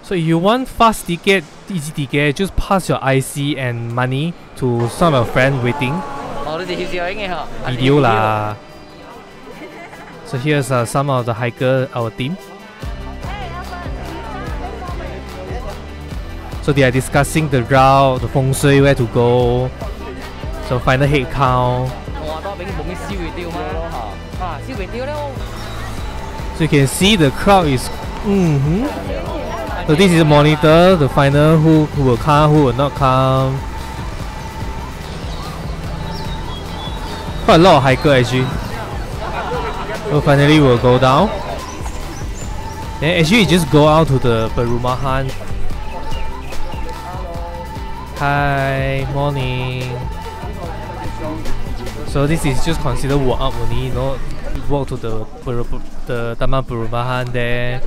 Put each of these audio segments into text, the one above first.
So if you want fast ticket, easy ticket, just pass your IC and money to some of your friends waiting. Video lah. So here's some of the hiker, our team. So they are discussing the route, the feng shui, where to go. So final head count. So you can see the crowd is. So this is a monitor, the final who will come, who will not come. Quite a lot of hiker actually. So finally we'll go down. Then actually you just go out to the Perumahan. Hi, morning. So this is just considered walk up only, you know, walk to the Taman Perumahan there.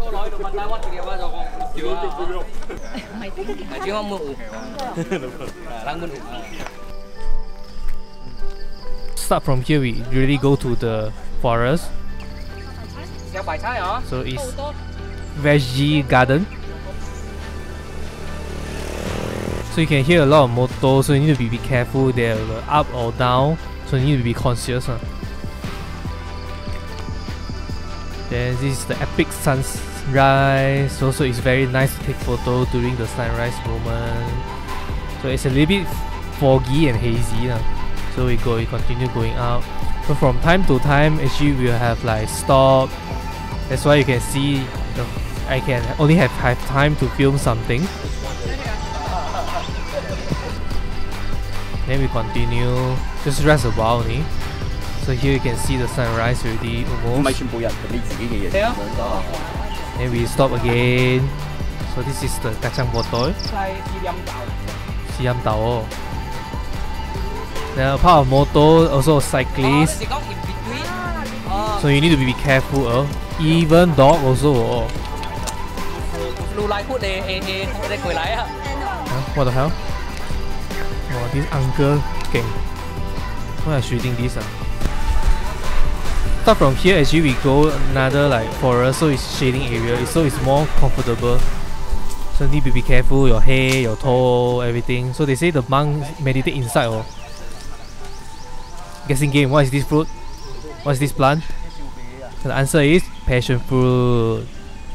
Start from here, we really go to the forest. So it's veggie garden. So you can hear a lot of motors, so you need to be careful. They're up or down, so you need to be conscious. Then this is the epic sunrise. Also, it's very nice to take photo during the sunrise moment. So it's a little bit foggy and hazy. So we continue going up. So from time to time, actually we'll have like stop. That's why you can see I can only have time to film something. Then we continue, just rest a while only. So here you can see the sunrise already almost. Then we stop again. So this is the kacang botol. Siam Dao. Then a part of motor, also cyclists. So you need to be careful. Even dog also. What the hell? Oh, this uncle gang. Why are shooting this? Start from here, actually we go another like forest, so it's shading area, so it's more comfortable. So need to be careful, your head, your toe, everything. So they say the monks meditate inside. Guessing game, what is this fruit? What is this plant? So the answer is passion fruit.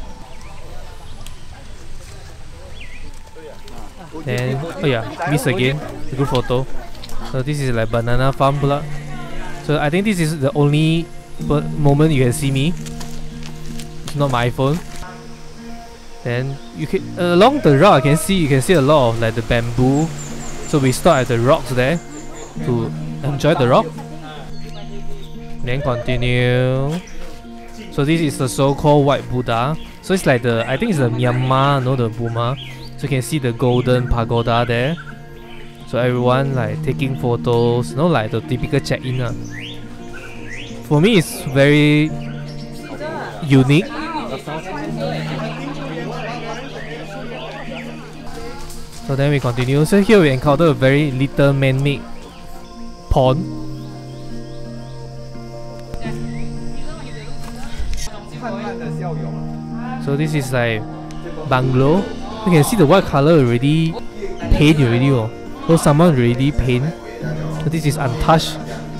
Then, oh yeah, miss again, a good photo. So this is like banana farm pula. So I think this is the only moment you can see me. It's not my iPhone. Then you can along the route you can see a lot of like the bamboo. So we stop at the rocks there to enjoy the rock. Then continue. So this is the so-called white Buddha. So it's like I think it's the Myanmar, no, the Burma. So you can see the golden pagoda there. So everyone like taking photos, like the typical check-in. For me, it's very unique. So then we continue. So here we encounter a very little man-made pond. So this is like bungalow. You can see the white color already paint already. So someone already paint. So this is untouched.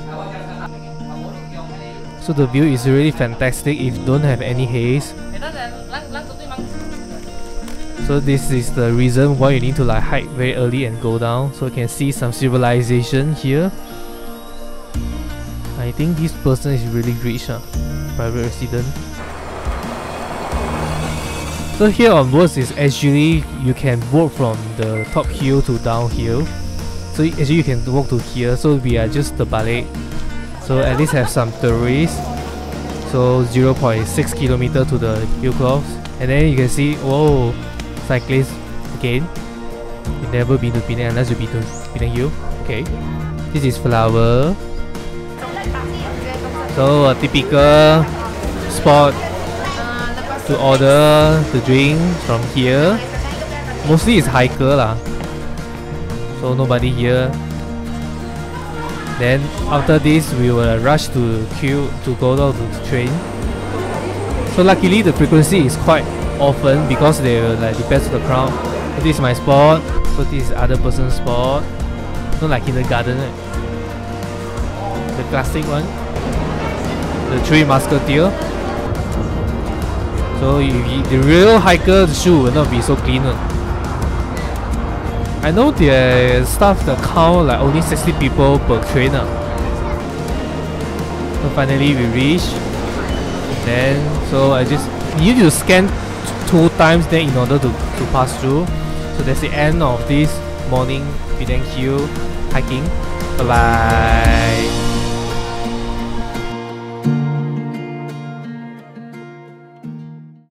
So the view is really fantastic if you don't have any haze. So this is the reason why you need to like hike very early and go down. So you can see some civilization here. I think this person is really rich, private resident. So here onwards is actually you can walk from the top hill to down hill. So actually you can walk to here. So we are just the balik. So at least have some tourists. So 0.6 kilometer to the hill cross. And then you can see, whoa, cyclists again. You've never been to Penang unless you've been to Penang Hill. Okay. This is flower. So a typical spot to order the drink from here. Mostly it's hiker lah. So nobody here. Then after this we will rush to queue to go down to the train. So luckily the frequency is quite often because they will like depends on the crowd. So this is my spot. So this is other person's spot. Not like kindergarten, right? The classic one. The Three Musketeers. So the real hiker's shoe will not be so clean. I know their staff that count like only 60 people per trainer. So finally we reach. Then so you need to scan 2 times then in order to pass through. So that's the end of this morning Penang Hill hiking. Bye bye.